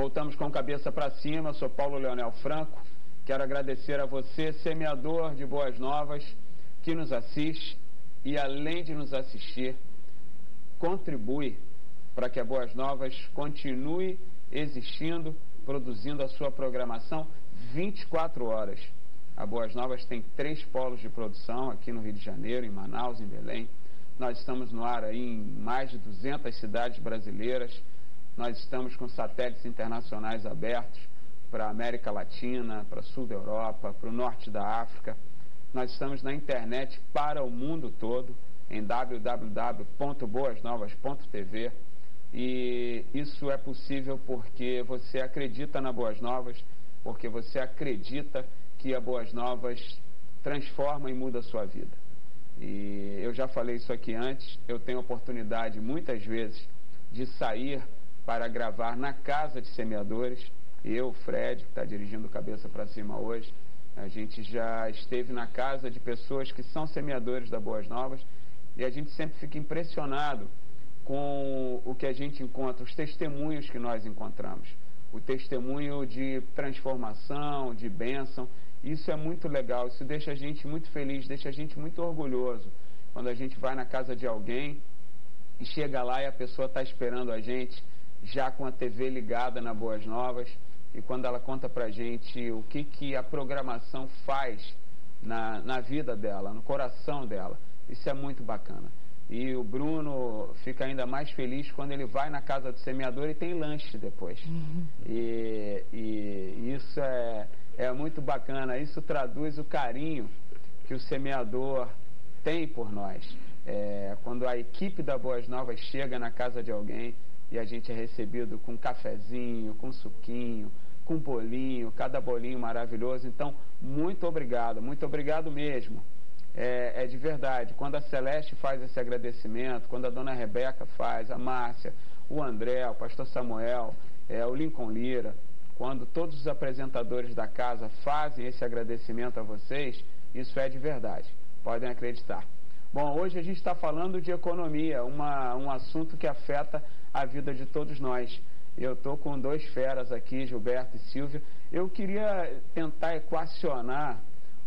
Voltamos com cabeça para cima. Eu sou Paulo Leonel Franco. Quero agradecer a você, semeador de boas novas, que nos assiste e, além de nos assistir, contribui para que a Boas Novas continue existindo, produzindo a sua programação 24 horas. A Boas Novas tem 3 polos de produção aqui no Rio de Janeiro, em Manaus, em Belém. Nós estamos no ar aí em mais de 200 cidades brasileiras. Nós estamos com satélites internacionais abertos para a América Latina, para o sul da Europa, para o norte da África. Nós estamos na internet para o mundo todo, em www.boasnovas.tv. E isso é possível porque você acredita na Boas Novas, porque você acredita que a Boas Novas transforma e muda a sua vida. E eu já falei isso aqui antes, eu tenho oportunidade muitas vezes de sair para gravar na casa de semeadores. Eu, Fred, que está dirigindo o Cabeça para Cima hoje, a gente já esteve na casa de pessoas que são semeadores da Boas Novas e a gente sempre fica impressionado com o que a gente encontra, os testemunhos que nós encontramos. O testemunho de transformação, de bênção. Isso é muito legal, isso deixa a gente muito feliz, deixa a gente muito orgulhoso. Quando a gente vai na casa de alguém e chega lá e a pessoa está esperando a gente, já com a TV ligada na Boas Novas, e quando ela conta pra gente o que a programação faz na vida dela, no coração dela, isso é muito bacana. E o Bruno fica ainda mais feliz quando ele vai na casa do semeador e tem lanche depois. E isso é muito bacana, isso traduz o carinho que o semeador tem por nós. Quando a equipe da Boas Novas chega na casa de alguém e a gente é recebido com cafezinho, com suquinho, com bolinho, cada bolinho maravilhoso. Então, muito obrigado mesmo. É de verdade. Quando a Celeste faz esse agradecimento, quando a dona Rebeca faz, a Márcia, o André, o pastor Samuel, o Lincoln Lira, quando todos os apresentadores da casa fazem esse agradecimento a vocês, isso é de verdade. Podem acreditar. Bom, hoje a gente está falando de economia, um assunto que afeta a vida de todos nós. Eu estou com 2 feras aqui, Gilberto e Silvia. Eu queria tentar equacionar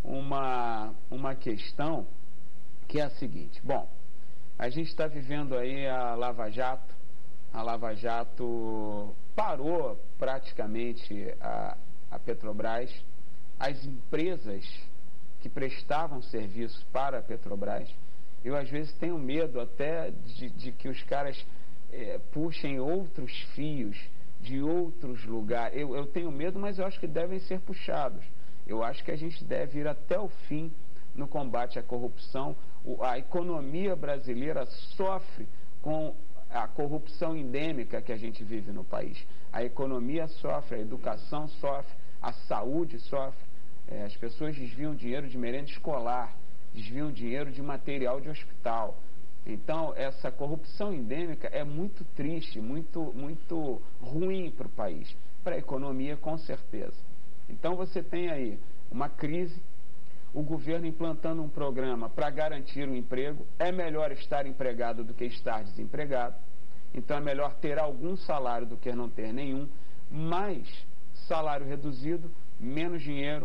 uma questão que é a seguinte. Bom, a gente está vivendo aí a Lava Jato. A Lava Jato parou praticamente a Petrobras. As empresas que prestavam serviço para a Petrobras, eu às vezes tenho medo até de que os caras puxem outros fios de outros lugares. Eu tenho medo, mas eu acho que devem ser puxados. Eu acho que a gente deve ir até o fim no combate à corrupção. A economia brasileira sofre com a corrupção endêmica que a gente vive no país. A economia sofre, a educação sofre, a saúde sofre. As pessoas desviam dinheiro de merenda escolar, desviam dinheiro de material de hospital. Então, essa corrupção endêmica é muito triste, muito ruim para o país, para a economia com certeza. Então, você tem aí uma crise, o governo implantando um programa para garantir o emprego. É melhor estar empregado do que estar desempregado. Então, é melhor ter algum salário do que não ter nenhum. Mais salário reduzido, menos dinheiro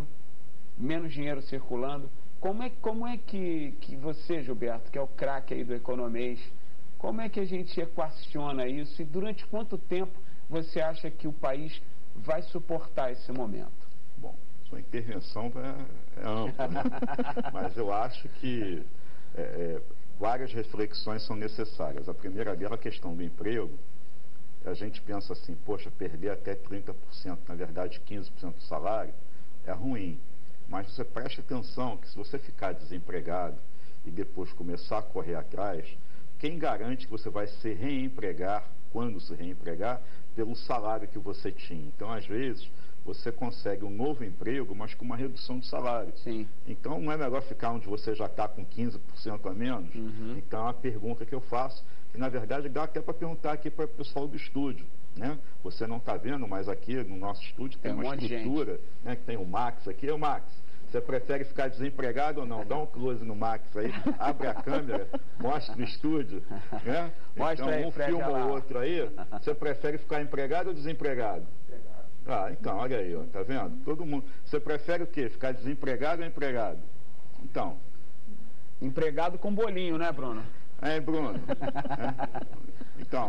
circulando. Como é que você, Gilberto, que é o craque aí do economês, como é que a gente equaciona isso e durante quanto tempo você acha que o país vai suportar esse momento? Bom, sua intervenção é ampla, né? Mas eu acho que várias reflexões são necessárias. A primeira dela, a questão do emprego. A gente pensa assim, poxa, perder até 30%, na verdade 15% do salário, é ruim. Mas você preste atenção que se você ficar desempregado e depois começar a correr atrás, quem garante que você vai se reempregar, quando se reempregar, pelo salário que você tinha? Então, às vezes, você consegue um novo emprego, mas com uma redução de salário. Sim. Então, não é melhor ficar onde você já está com 15% a menos? Então, é uma pergunta que eu faço, que na verdade dá até para perguntar aqui para o pessoal do estúdio. Né? Você não está vendo, mas aqui no nosso estúdio tem uma estrutura, né, que tem o Max aqui. O Max, você prefere ficar desempregado ou não? Dá um close no Max aí, abre a câmera, mostra no estúdio. Né? Mostra então, aí, um Fred, filme ou outro aí, você prefere ficar empregado ou desempregado? Ah, então, olha aí, ó, tá vendo? Todo mundo. Você prefere o quê? Ficar desempregado ou empregado? Então. Empregado com bolinho, né, Bruno? É, Bruno. Então.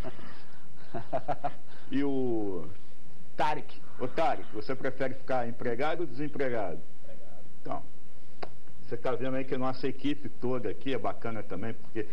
E o Tarek. Ô, Tarek, você prefere ficar empregado ou desempregado? Empregado. Então, você está vendo aí que a nossa equipe toda aqui é bacana também, porque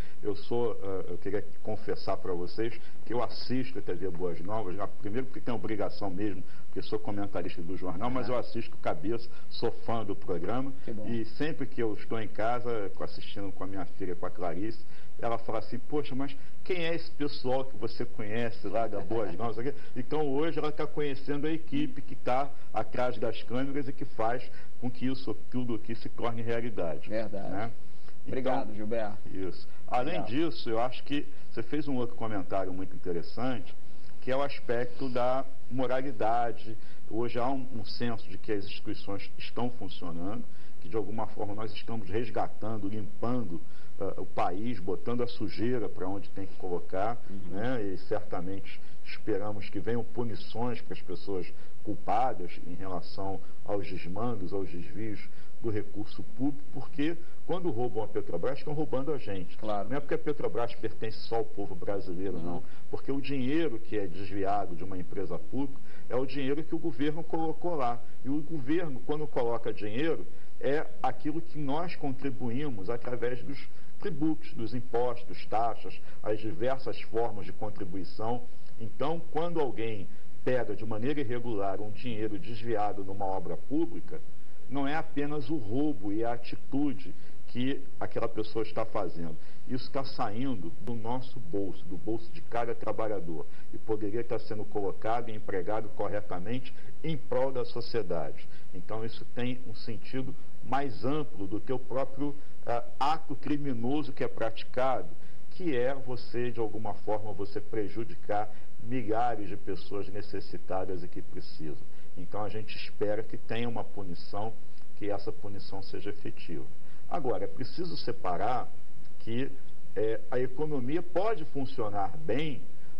eu queria confessar para vocês que eu assisto a TV Boas Novas, primeiro porque tenho obrigação mesmo, porque sou comentarista do jornal, mas eu assisto cabeça, sou fã do programa, e sempre que eu estou em casa, assistindo com a minha filha, com a Clarice, ela fala assim, poxa, mas quem é esse pessoal que você conhece lá da Boas Novas? Então hoje ela está conhecendo a equipe que está atrás das câmeras e que faz com que isso tudo aqui se torne realidade. Verdade. Né? Obrigado, então, Gilberto. Isso. Além disso, eu acho que você fez um outro comentário muito interessante, que é o aspecto da moralidade. Hoje há um senso de que as instituições estão funcionando, que de alguma forma nós estamos resgatando, limpando o país, botando a sujeira para onde tem que colocar, né? E certamente esperamos que venham punições para as pessoas culpadas em relação aos desmandos, aos desvios do recurso público, porque quando roubam a Petrobras, estão roubando a gente. Claro. Não é porque a Petrobras pertence só ao povo brasileiro, não. Porque o dinheiro que é desviado de uma empresa pública é o dinheiro que o governo colocou lá. E o governo, quando coloca dinheiro, é aquilo que nós contribuímos através dos tributos, dos impostos, taxas, as diversas formas de contribuição. Então, quando alguém pega de maneira irregular um dinheiro desviado numa obra pública, não é apenas o roubo e a atitude que aquela pessoa está fazendo. Isso está saindo do nosso bolso, do bolso de cada trabalhador, e poderia estar sendo colocado e empregado corretamente em prol da sociedade. Então, isso tem um sentido mais amplo do que o próprio ato criminoso que é praticado, que é você, de alguma forma, você prejudicar milhares de pessoas necessitadas e que precisam. Então, a gente espera que tenha uma punição, que essa punição seja efetiva. Agora, é preciso separar que a economia pode funcionar bem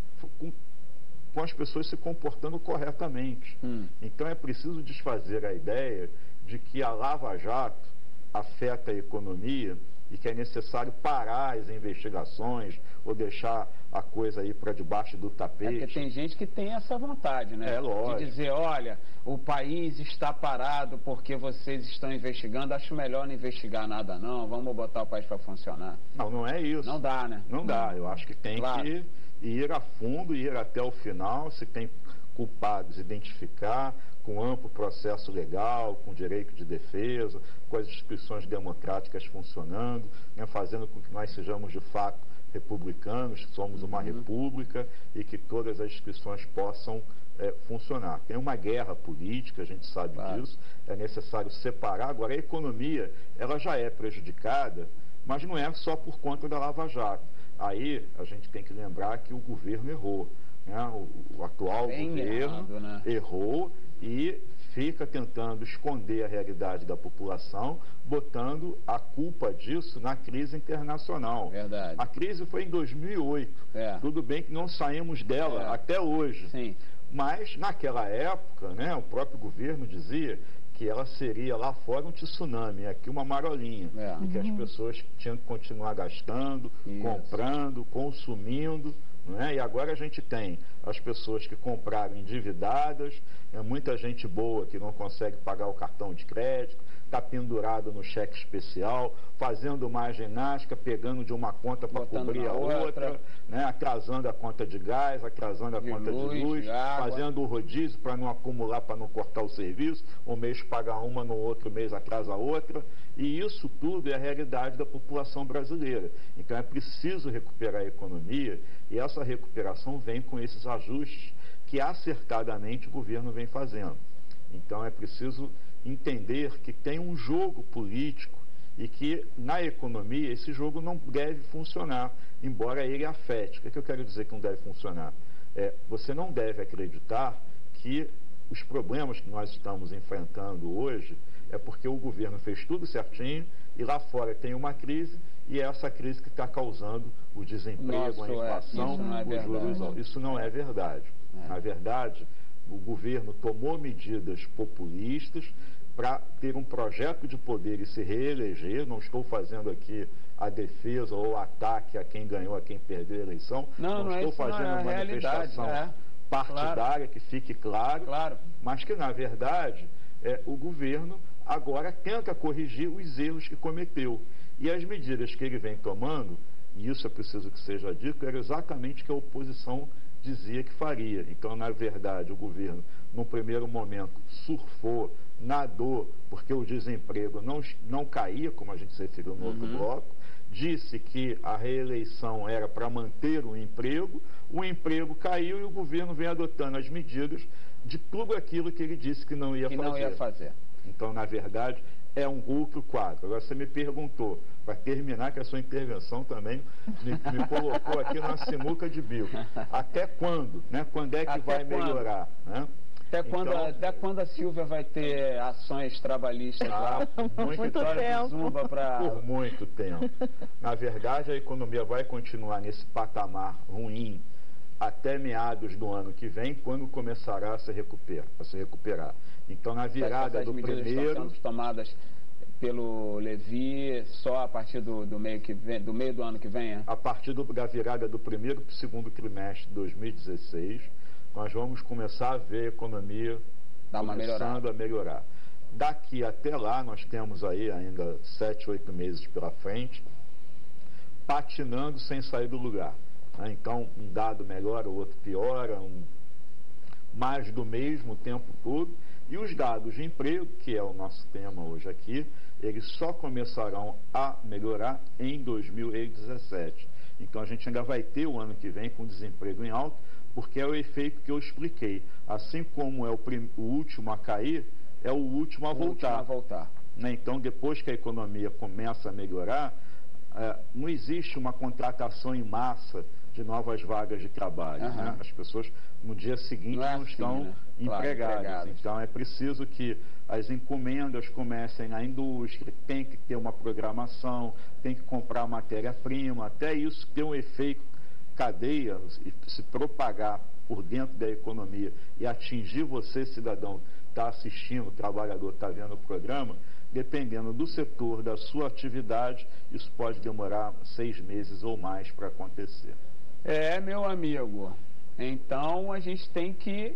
com as pessoas se comportando corretamente. Então, é preciso desfazer a ideia de que a Lava Jato afeta a economia e que é necessário parar as investigações ou deixar a coisa aí para debaixo do tapete. Porque tem gente que tem essa vontade, né? É lógico. De dizer, olha, o país está parado porque vocês estão investigando, acho melhor não investigar nada não, vamos botar o país para funcionar. Não, não é isso. Não dá, né? Não dá, eu acho que tem que ir a fundo, ir até o final, se tem culpados, identificar, com amplo processo legal, com direito de defesa, com as instituições democráticas funcionando, né, fazendo com que nós sejamos de fato republicanos, que somos uma república e que todas as instituições possam funcionar. Tem uma guerra política, a gente sabe disso, é necessário separar. Agora, a economia, ela já é prejudicada, mas não é só por conta da Lava Jato. Aí a gente tem que lembrar que o governo errou. Né? O atual governo errou e fica tentando esconder a realidade da população, botando a culpa disso na crise internacional. Verdade. A crise foi em 2008. Tudo bem que não saímos dela até hoje. Sim. Mas, naquela época, né, o próprio governo dizia que ela seria lá fora um tsunami, aqui uma marolinha, e que as pessoas tinham que continuar gastando, comprando, consumindo. E agora a gente tem as pessoas que compraram endividadas, muita gente boa que não consegue pagar o cartão de crédito, está pendurado no cheque especial, fazendo uma ginástica, pegando de uma conta para cobrir a outra, atrasando a conta de gás, atrasando a conta de luz, fazendo o rodízio para não acumular, para não cortar o serviço, um mês paga uma, no outro mês atrasa a outra, e isso tudo é a realidade da população brasileira. Então é preciso recuperar a economia, e essa recuperação vem com esses ajustes que acertadamente o governo vem fazendo. Então é preciso entender que tem um jogo político e que na economia esse jogo não deve funcionar, embora ele afete. O que eu quero dizer que não deve funcionar? Você não deve acreditar que os problemas que nós estamos enfrentando hoje é porque o governo fez tudo certinho e lá fora tem uma crise e é essa crise que está causando o desemprego, a inflação, os juros altos. Isso não é verdade. Na verdade, o governo tomou medidas populistas para ter um projeto de poder e se reeleger. Não estou fazendo aqui a defesa ou ataque a quem ganhou, a quem perdeu a eleição. Não estou fazendo uma manifestação partidária, que fique claro, mas que, na verdade, o governo agora tenta corrigir os erros que cometeu. E as medidas que ele vem tomando, e isso é preciso que seja dito, era exatamente o que a oposição dizia que faria. Então, na verdade, o governo, no primeiro momento, surfou, nadou, porque o desemprego não caía, como a gente se referiu no outro bloco, disse que a reeleição era para manter o emprego caiu e o governo vem adotando as medidas de tudo aquilo que ele disse que não ia fazer. Então, na verdade, é um outro quadro. Agora, você me perguntou, para terminar, que a sua intervenção também me colocou aqui na sinuca de bico. Até quando? Né? Quando é que vai melhorar? Né? Até quando a Silvia vai ter ações trabalhistas lá? Muito tempo. Por muito tempo. Na verdade, a economia vai continuar nesse patamar ruim até meados do ano que vem, quando começará a se recuperar. Então, na virada do primeiro... Estão sendo tomadas pelo Levi só a partir do meio do ano que vem? A partir da virada do primeiro para o segundo trimestre de 2016, nós vamos começar a ver a economia começando a melhorar. Daqui até lá, nós temos aí ainda 7, 8 meses pela frente, patinando sem sair do lugar. Então, um dado melhora, o outro piora, mais do mesmo o tempo todo. E os dados de emprego, que é o nosso tema hoje aqui, eles só começarão a melhorar em 2017. Então, a gente ainda vai ter o ano que vem com desemprego em alta, porque é o efeito que eu expliquei. Assim como é o último a cair, é o último a voltar. Então, depois que a economia começa a melhorar, não existe uma contratação em massa de novas vagas de trabalho. Né? As pessoas, no dia seguinte, não estão empregadas. Então, é preciso que as encomendas comecem na indústria, tem que ter uma programação, tem que comprar matéria-prima, até isso ter um efeito cadeia e se propagar por dentro da economia e atingir você, cidadão, que está assistindo, trabalhador, está vendo o programa, dependendo do setor, da sua atividade, isso pode demorar 6 meses ou mais para acontecer. Meu amigo, então a gente tem que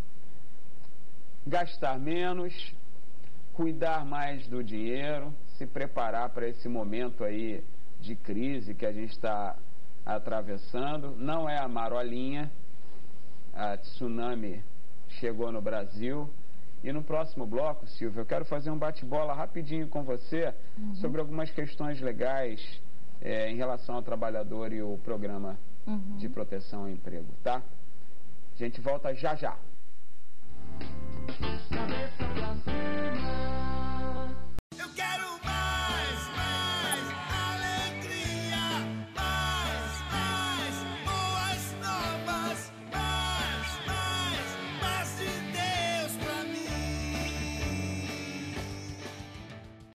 gastar menos, cuidar mais do dinheiro, se preparar para esse momento aí de crise que a gente está atravessando. Não é a marolinha, a tsunami chegou no Brasil. E no próximo bloco, Silvia, eu quero fazer um bate-bola rapidinho com você sobre algumas questões legais em relação ao trabalhador e o programa de proteção ao emprego, tá? A gente volta já já. Cabeça pra cima.